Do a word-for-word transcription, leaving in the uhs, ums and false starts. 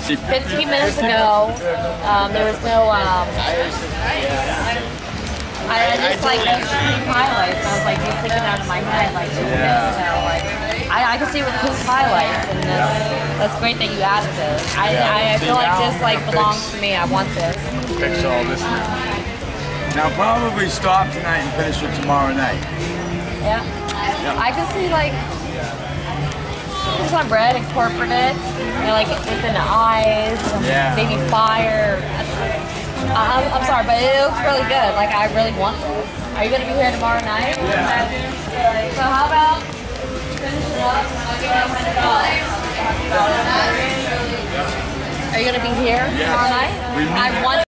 fifteen minutes ago, um, there was no, um, I, I just like pink highlights. I was like, just thinking out of my head, like two minutes ago. Like, I, I can see with pink highlights, and this, that's great that you added this. I, I, I feel like this like belongs to me. I want this. Fix all this now. Now probably stop tonight and finish it tomorrow night. Yeah. Yep. I can see like some red, incorporate it, and like within the eyes, yeah. maybe fire. I'm, I'm sorry, but it looks really good. Like, I really want this. Are you going to be here tomorrow night? Yeah. So how about finishing up? Are you going to be here tomorrow night? I want